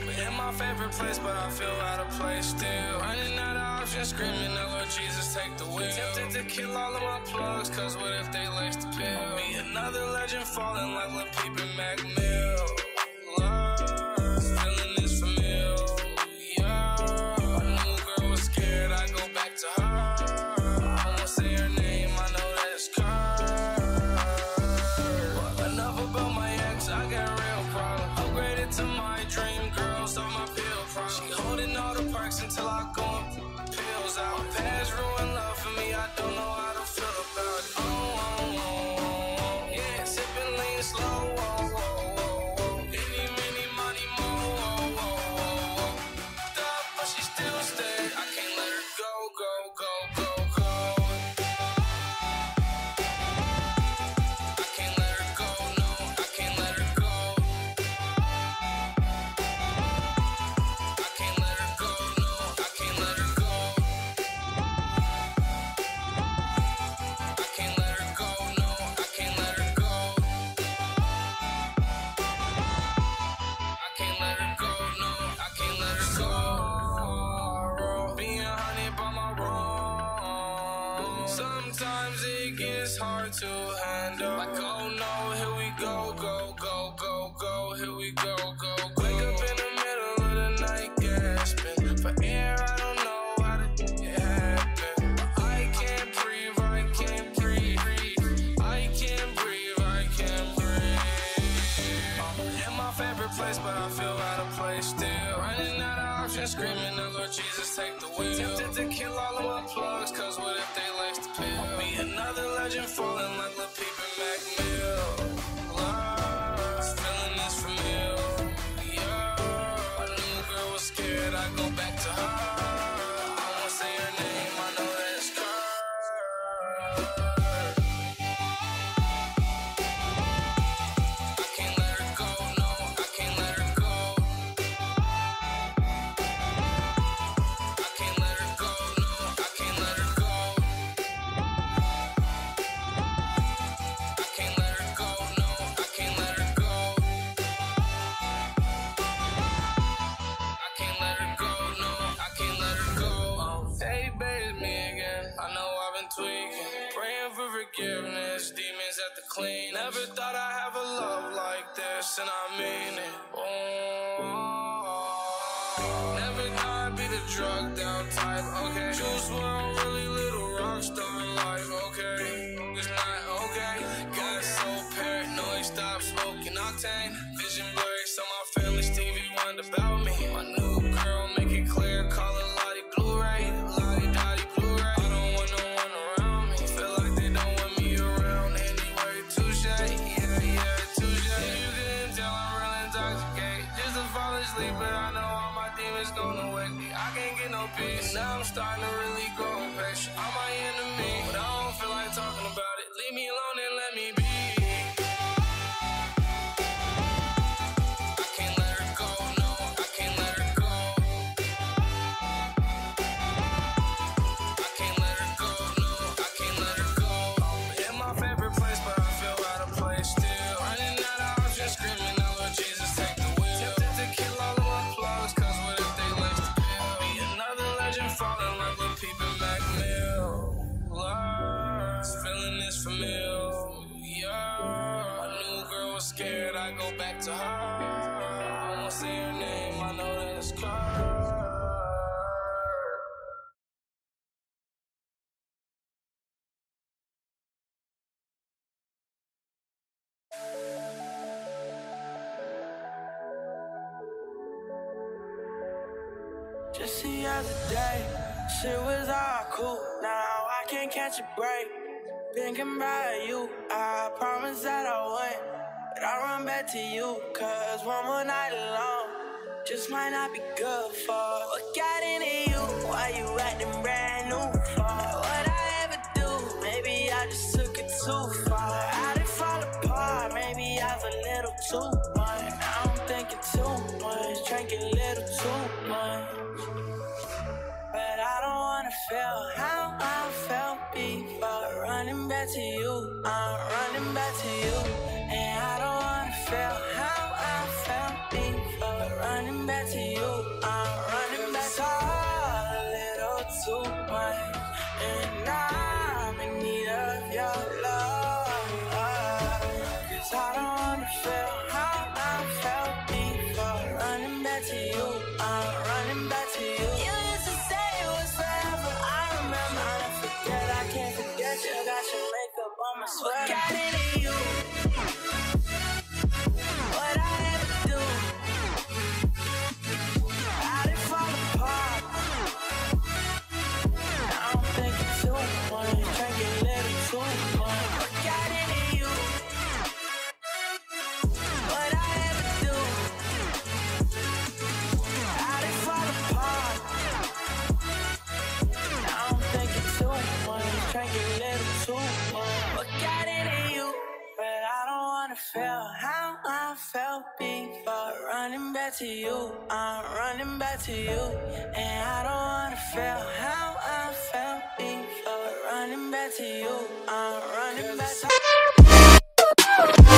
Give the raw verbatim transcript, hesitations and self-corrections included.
in my favorite place, but I feel out of place still. Running out of options, screaming, oh Lord Jesus, take the wheel. Tempted to kill all of my plugs, cause what if they lace the pill? Be another legend falling like Lil Peep and Mac Mill. Love, feeling this familiar. My new girl was scared, I go back to her. I won't say her name, I know that it's Kurt. Enough about my ex, I got real problems. Upgraded to my dream girl, so my pill problem. She holding all the perks until I go and pills out. Past ruined love for me, I don't know how to feel about it. Oh, oh, oh, yeah, sipping lean slow. Oh, oh, oh, oh. Any, many, money, more. Oh, oh, oh, oh. Stop, but she still stay. I can't let her go, go, go, go, go. I can't let her go, no, I can't let her go. I can't let her go, no, I can't let her go. I can't let her go, no, I can't let her go. I can't let her go, no, I can't let her go. Being honey by my wrong. Sometimes it gets hard to handle. Like, oh no, here we go, go, go, go, go, here we go, go, go. Wake up in the middle of the night, gasping for air. I don't know how to make it happen. I can't breathe, I can't breathe. I can't breathe, I can't breathe. In my favorite place, but I feel out of place still. Running out of options, screaming, oh Lord Jesus, take the wheel. Tempted to kill all of my plugs, cause what if they lace the pill? Be another legend falling like Lil Peep and Mac Mill. Love, feeling this familiar. My new girl was scared, I go back to her. I won't say her name, I know that it's Kurt. I can't let her go, no, I can't let her go. I can't let her go, no, I can't let her go. I can't let her go, no, I can't let her go. I can't let her go, no, I can't let her go. Hey, babe, me again. I know I've been tweaking, praying for forgiveness, demons at the clean. Never thought I'd have a love like this, and I mean it. Oh, never thought I'd be the drugged out type. Okay, Juice world, really little rock star life. Okay, it's not okay. Got so paranoid, stop smoking octane. Vision blurry, so my family's T V wondered about me. My new girl, make it clear, call it Lottie Blu-ray, Lottie Dottie Blu-ray. I don't want no one around me. Feel like they don't want me around anyway. Touche, yeah, yeah, touche. You can tell I'm real intoxicated. Just to fall asleep, but I know all my demons gonna wake me. I can't get no peace. Now I'm starting to really grow impatient. I'm my enemy, but I don't feel like talking about it. Leave me alone and let me be. I can't let her go, no, I can't let her go. I can't let her go, no, I can't let her go. In my favorite place, but I feel out of place still. Running out of options, screaming, oh Lord Jesus, take the wheel. Tempted to kill all of my plugs, cause what if they lace the pill? Be another legend falling like Lil Peep and Mac Mill. Love, feeling this familiar. My new girl was scared, I go back to her. I won't say her name, I know that it's Kurt. Just the other day, shit was all cool. Now I can't catch a break. Thinking about you, I promised that I would, but I run back to you, cause one more night alone just might not be good for. What got into you? Why you acting brand new for? What I ever do? Maybe I just took it too far. I didn't fall apart, maybe I was a little too much. Now I'm thinking too much, drinking a little too much. But I don't wanna feel how I felt before. Running back to you, I'm running back to you. And I don't wanna feel how I felt before. Running running back to you. I'm running back to a little too much, and I'm in need of your love. Cause I don't wanna feel how I felt before. Running back to you, I'm running back to you. You used to say it was forever. I remember, I don't forget, I can't forget you. Got your makeup on my sweater. What got into you? What I ever do? How did it fall apart? Now I'm thinking too much, drinking a little too much. What got into you? What I ever do? How did it fall apart? Now I'm thinking too much, drinking a little too much. What got into you? But I don't wanna feel how I felt before. Running back to you, I'm running back to you. And I don't wanna feel how I felt before. Running back to you, I'm running back to you.